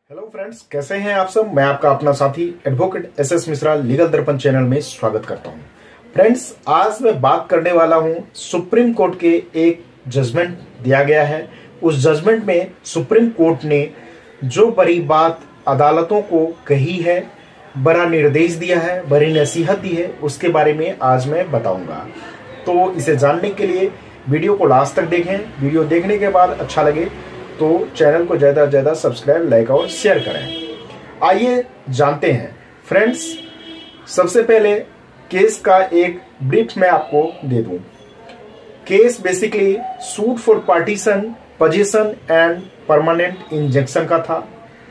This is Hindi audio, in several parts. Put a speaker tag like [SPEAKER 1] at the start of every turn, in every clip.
[SPEAKER 1] हेलो फ्रेंड्स, कैसे हैं आप सब। मैं आपका अपना साथी advocate SS Mishra legal Darpan channel में स्वागत करता हूं। फ्रेंड्स, आज मैं बात करने वाला हूं सुप्रीम कोर्ट के एक जजमेंट दिया गया है। उस जजमेंट में सुप्रीम कोर्ट ने जो बड़ी बात अदालतों को कही है, बड़ा निर्देश दिया है, बड़ी नसीहत दी है, उसके बारे में आज मैं बताऊंगा। तो इसे जानने के लिए वीडियो को लास्ट तक देखें। वीडियो देखने के बाद अच्छा लगे तो चैनल को ज़्यादा से ज़्यादा सब्सक्राइब, लाइक और शेयर करें। आइए जानते हैं। फ्रेंड्स, सबसे पहले केस का एक ब्रीफ मैं आपको दे दूं। Case basically suit for partition, position and permanent injection का था।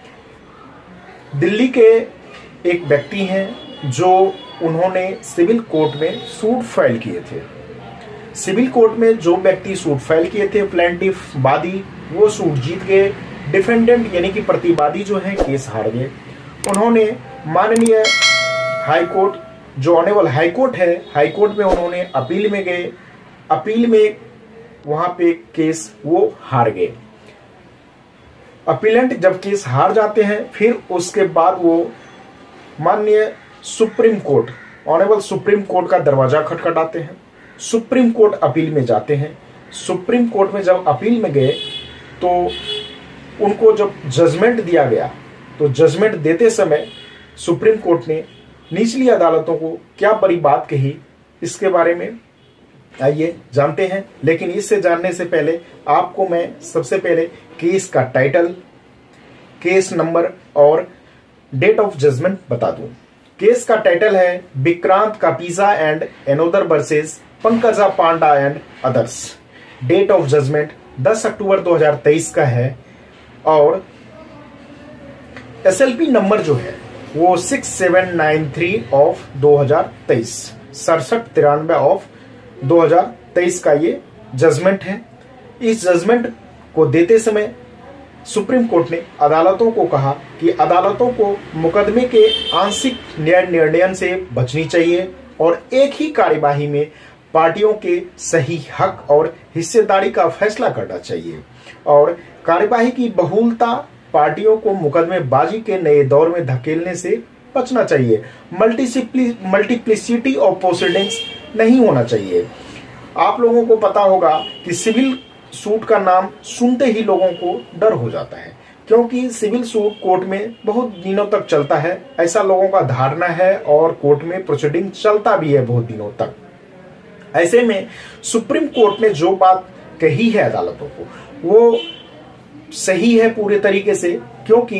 [SPEAKER 1] दिल्ली के एक व्यक्ति हैं जो उन्होंने सिविल कोर्ट में सूट फाइल किए थे। सिविल कोर्ट में जो व्यक्ति सूट फाइल किए थे, प्लेंटिफ वादी, वो सूट जीत गए। डिफेंडेंट यानी कि प्रतिवादी जो है केस हार गए। उन्होंने माननीय हाई कोर्ट, जो ऑनरेबल हाई कोर्ट है, हाई कोर्ट में उन्होंने अपील में गए। अपील में वहां पे केस वो हार गए। अपीलेंट जब केस हार जाते हैं, फिर उसके बाद वो माननीय supreme court, honourable supreme court का दरवाजा खटखटाते हैं। सुप्रीम कोर्ट अपील में जाते हैं। सुप्रीम कोर्ट में जब अपील में गए तो उनको जब जजमेंट दिया गया, तो जजमेंट देते समय सुप्रीम कोर्ट ने निचली अदालतों को क्या बड़ी बात कही, इसके बारे में आइए जानते हैं। लेकिन इससे जानने से पहले आपको मैं सबसे पहले केस का टाइटल, केस नंबर और डेट ऑफ जजमेंट बता दूं। केस का टाइटल है Vikrant Kapija and another versus Pankaja Panda and others. Date of judgement 10 October 2023 का है और एसएलपी नंबर जो है वो 6793 ऑफ 2023, 6793 ऑफ 2023 का ये जजमेंट है। इस जजमेंट को देते समय सुप्रीम कोर्ट ने अदालतों को कहा कि अदालतों को मुकदमे के आंशिक न्याय निर्णय से बचनी चाहिए और एक ही कार्यवाही में पार्टियों के सही हक और हिस्सेदारी का फैसला करना चाहिए और कार्यवाही की बहुलता पार्टियों को मुकदमेबाजी के नए दौर में धकेलने से बचना चाहिए। मल्टीप्लिसिटी ऑफ प्रोसीडिंग्स नहीं होना चाहिए। आप लोगों को पता होगा कि सिविल सूट का नाम सुनते ही लोगों को डर हो जाता है, क्योंकि सिविल सूट कोर्ट में बहुत दिनों तक चलता है, ऐसा लोगों का धारणा है और कोर्ट में प्रोसीडिंग चलता भी है बहुत दिनों तक। ऐसे में सुप्रीम कोर्ट ने जो बात कही है अदालतों को, वो सही है पूरे तरीके से, क्योंकि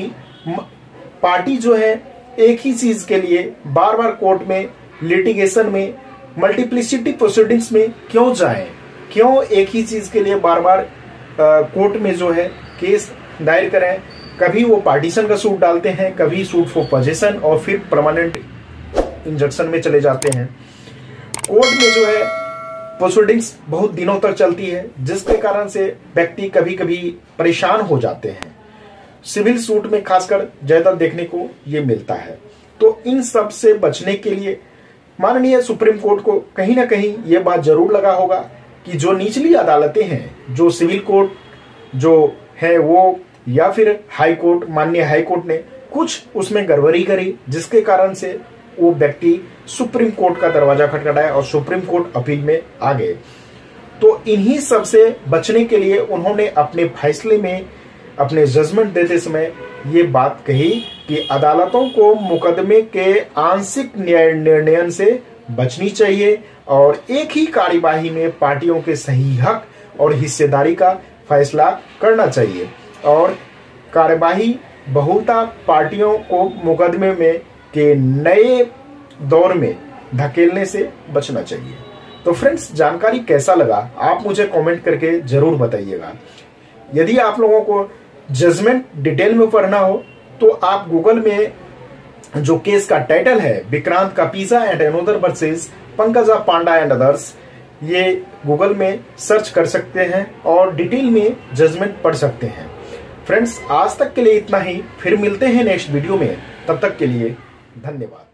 [SPEAKER 1] पार्टी जो है एक ही चीज के लिए बार बार कोर्ट में लिटिगेशन में मल्टीप्लिसिटी प्रोसीडिंग्स में क्यों जाएं, क्यों एक ही चीज के लिए बार बार कोर्ट में जो है केस दायर करें। कभी वो पार्टीशन का सूट डालते हैं, कभी सूट फॉर पोजीशन और फिर परमानेंट इंजेक्शन में चले जाते हैं। कोर्ट में जो है प्रोसीडिंग्स बहुत दिनों तक चलती है, जिसके कारण से व्यक्ति कभी कभी परेशान हो जाते हैं। सिविल सूट में खासकर ज्यादा देखने को ये मिलता है। तो इन सब से बचने के लिए माननीय सुप्रीम कोर्ट को कहीं ना कहीं ये बात जरूर लगा होगा कि जो निचली अदालतें हैं, जो सिविल कोर्ट जो है वो, या फिर हाई कोर्ट, माननीय हाई कोर्ट ने कुछ उसमें गड़बड़ी करी, जिसके कारण से वो व्यक्ति सुप्रीम कोर्ट का दरवाजा खटखटाया और सुप्रीम कोर्ट अपील में आ गए। तो इन्हीं सब से बचने के लिए उन्होंने अपने फैसले में, अपने जजमेंट देते समय ये बात कही कि अदालतों को मुकदमे के आंशिक न्याय निर्णय से बचनी चाहिए और एक ही कार्यवाही में पार्टियों के सही हक और हिस्सेदारी का फैसला करना चाहिए और कार्यवाही बहुलता पार्टियों को मुकदमे में के नए दौर में धकेलने से बचना चाहिए। तो फ्रेंड्स, जानकारी कैसा लगा आप मुझे कमेंट करके जरूर बताइएगा। यदि आप लोगों को जजमेंट डिटेल में पढ़ना हो तो आप गूगल में जो केस का टाइटल है Vikrant Kapija and another versus Pankaja Panda and others, ये गूगल में सर्च कर सकते हैं और डिटेल में जजमेंट पढ़ सकते हैं। फ्रेंड्स, आज तक के लिए इतना ही। फिर मिलते हैं नेक्स्ट वीडियो में। तब तक के लिए धन्यवाद।